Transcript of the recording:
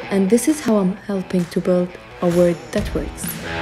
And this is how I'm helping to build a word that works.